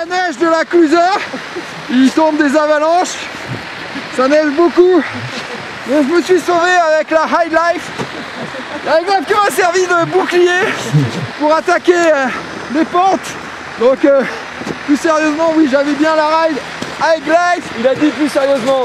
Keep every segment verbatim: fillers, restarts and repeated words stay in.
la neige de la Clusaz. Il tombe des avalanches. Ça neige beaucoup. Mais je me suis sauvé avec la High Life. La High Life qui m'a servi de bouclier pour attaquer euh, les pentes. Donc euh, plus sérieusement, oui, j'avais bien la ride High Life. Il a dit plus sérieusement.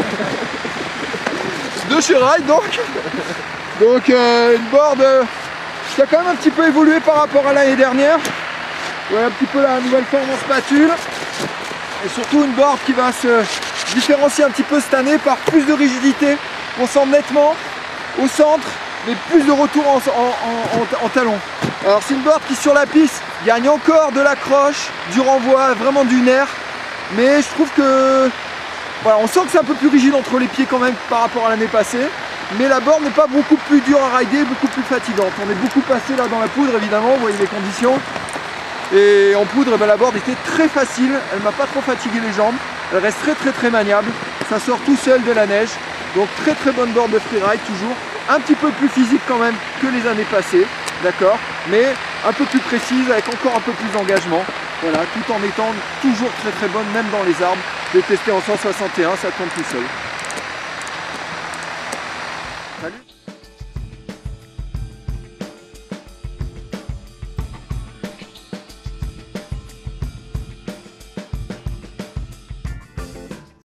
De chez Ride donc. Donc euh, une board euh, qui a quand même un petit peu évolué par rapport à l'année dernière. Ouais, un petit peu la nouvelle forme en spatule. Et surtout une board qui va se différencier un petit peu cette année par plus de rigidité. On sent nettement au centre, mais plus de retour en, en, en, en talon. Alors c'est une board qui sur la piste gagne encore de l'accroche, du renvoi, vraiment du nerf. Mais je trouve que voilà, on sent que c'est un peu plus rigide entre les pieds quand même par rapport à l'année passée. Mais la board n'est pas beaucoup plus dure à rider, beaucoup plus fatigante. On est beaucoup passé là dans la poudre évidemment, vous voyez les conditions. Et en poudre, ben, la board était très facile, elle m'a pas trop fatigué les jambes. Elle reste très très très maniable, ça sort tout seul de la neige. Donc très très bonne board de freeride toujours. Un petit peu plus physique quand même que les années passées, d'accord, mais un peu plus précise avec encore un peu plus d'engagement. Voilà, tout en étant toujours très très bonne même dans les arbres. Je l'ai testé en cent soixante et un, ça tourne tout seul.